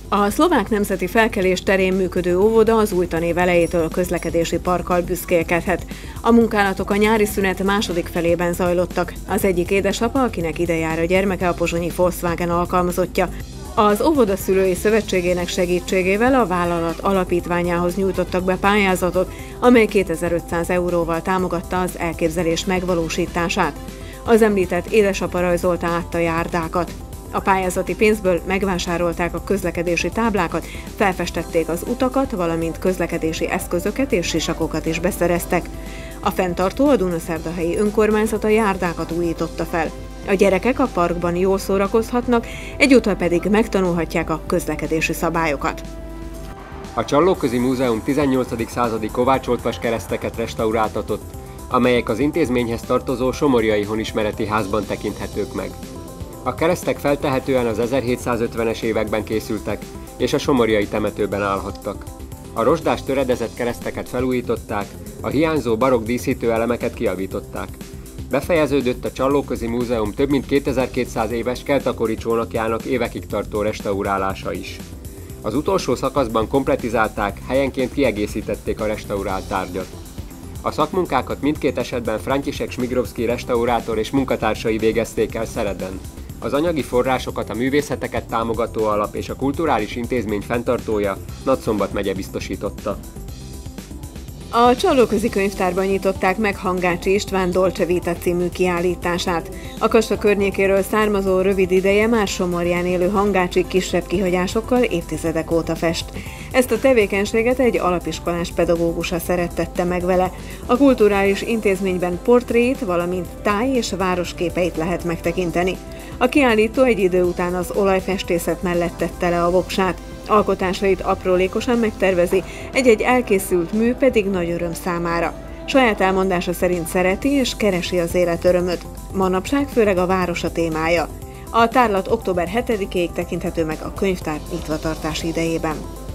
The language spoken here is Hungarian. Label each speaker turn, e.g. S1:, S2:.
S1: A Szlovák Nemzeti Felkelés terén működő óvoda az új tanév elejétől közlekedési parkkal büszkélkedhet. A munkálatok a nyári szünet második felében zajlottak. Az egyik édesapa, akinek ide jár a gyermeke, a pozsonyi Volkswagen alkalmazottja. Az óvoda szülői szövetségének segítségével a vállalat alapítványához nyújtottak be pályázatot, amely 2500 euróval támogatta az elképzelés megvalósítását. Az említett édesapa rajzolta át a járdákat. A pályázati pénzből megvásárolták a közlekedési táblákat, felfestették az utakat, valamint közlekedési eszközöket és sisakokat is beszereztek. A fenntartó, a Dunaszerdahelyi önkormányzat a járdákat újította fel. A gyerekek a parkban jól szórakozhatnak, egyúttal pedig megtanulhatják a közlekedési szabályokat.
S2: A Csallóközi Múzeum 18. századi kovácsolt kereszteket restauráltatott, amelyek az intézményhez tartozó Somorjai Honismereti házban tekinthetők meg. A keresztek feltehetően az 1750-es években készültek, és a somorjai temetőben állhattak. A rozsdás töredezett kereszteket felújították, a hiányzó barokk díszítő elemeket kijavították. Befejeződött a Csallóközi Múzeum több mint 2200 éves keltakori csónakjának évekig tartó restaurálása is. Az utolsó szakaszban kompletizálták, helyenként kiegészítették a restaurált tárgyat. A szakmunkákat mindkét esetben František Šmigrovský restaurátor és munkatársai végezték el Szereden. Az anyagi forrásokat a Művészeteket Támogató Alap és a Kulturális Intézmény fenntartója, Nagyszombat megye biztosította.
S1: A Csallóközi Könyvtárban nyitották meg Hangácsi István Dolce Vita című kiállítását. A Kassa környékéről származó rövid ideje már Somorján élő Hangácsi kisebb kihagyásokkal évtizedek óta fest. Ezt a tevékenységet egy alapiskolás pedagógusa szerettette meg vele. A kulturális intézményben portréit, valamint táj- és városképeit lehet megtekinteni. A kiállító egy idő után az olajfestészet mellett tette le a voksát. Alkotásait aprólékosan megtervezi, egy-egy elkészült mű pedig nagy öröm számára. Saját elmondása szerint szereti és keresi az életörömöt. Manapság főleg a város a témája. A tárlat október 7-ig tekinthető meg a könyvtár nyitvatartási idejében.